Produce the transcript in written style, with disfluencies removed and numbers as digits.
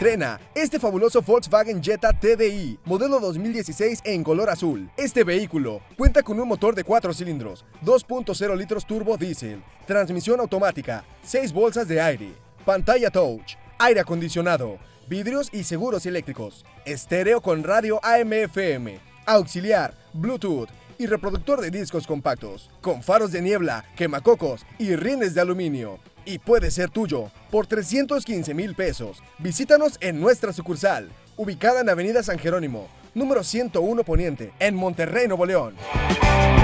Estrena este fabuloso Volkswagen Jetta TDI, modelo 2016 en color azul. Este vehículo cuenta con un motor de 4 cilindros, 2.0 litros turbo diésel, transmisión automática, 6 bolsas de aire, pantalla touch, aire acondicionado, vidrios y seguros eléctricos, estéreo con radio AM/FM, auxiliar, Bluetooth y reproductor de discos compactos, con faros de niebla, quemacocos y rines de aluminio. Y puede ser tuyo por 315,000 pesos. Visítanos en nuestra sucursal, ubicada en Avenida San Jerónimo, número 101 Poniente, en Monterrey, Nuevo León.